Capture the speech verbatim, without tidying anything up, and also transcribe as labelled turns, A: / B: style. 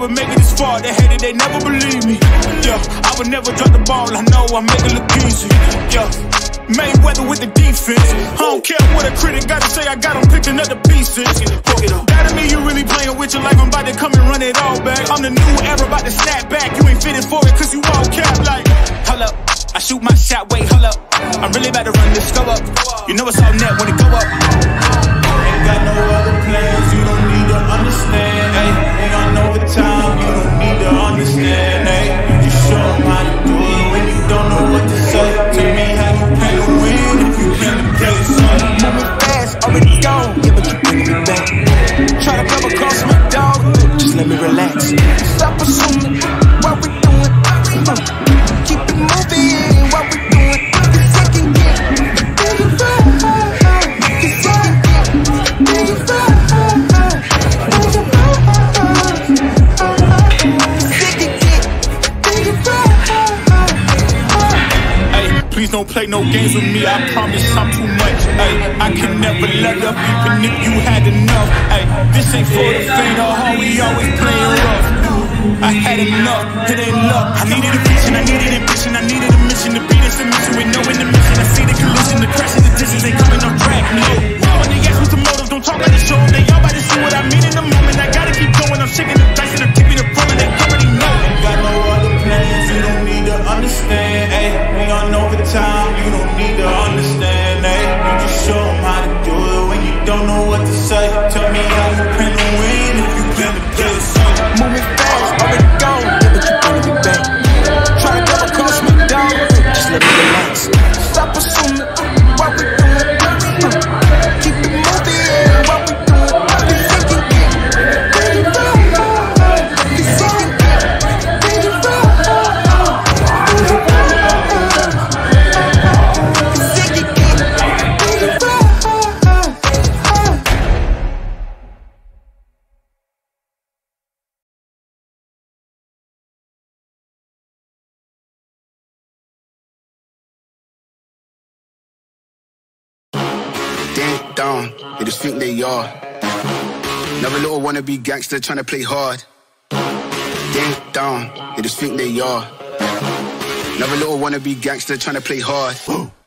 A: would make it this far. They hated, they never believe me. Yeah, I would never drop the ball. I know I make it look easy. Yeah, Mayweather with the defense. I don't care what a critic gotta say. I got them picking up the pieces. That to me, you really playing with your life. I'm about to come and run it all back. I'm the new era, about to snap back. You ain't fitted for it, cause you all cap like. Hold up, I shoot my shot, wait, hold up. I'm really about to run this, go up. You know it's all net when it go up. Ain't got no other plans, you don't need to understand. Ay, ain't on overtime, you don't need to understand. Ay, you just show them how to do it when you don't know what to say. Tell me how you plan to win if you plan to play the song. Moving fast, already gone, yeah, but you bringing me back. Try to come across my dog, just let me relax. Stop assuming what we doing. Keep it moving, what we doing. The second get, do you feel? The second get, do you feel? Do you feel? The second get, do you feel? Hey, please don't play no games with me. I promise I'm too much. Hey, I can never let up, even if you had enough. Hey, this ain't for the faint of heart. We always playing rough. I had enough, it ain't luck. I needed a vision, I needed ambition, I needed a mission to be this submission with no intermission. I see the collision, the crash and the distance ain't coming off track. No, when they ask what's the motive, don't talk about the show. They all about to see what I mean in the moment. I gotta keep going, I'm shaking the dice and I'm keeping it rolling. They already know. Ain't got no other plans, you don't need to understand. Ay, we on overtime, you don't need to understand. Ay, you just show them how to do it when you don't know what to say. Tell me how you plan to win if you plan to play the song. Moving fast, already gone, yeah, but you bringing me back. Try to come across my dog, just let me relax. Stop assuming what we doing. Keep it moving, what we doing. The second get, do you feel? The second get, do you feel? The second get, do you feel?
B: Ding dong, they just think they are. Another little wannabe gangster trying to play hard. Ding dong, they just think they are. Another little wannabe gangster trying to play hard.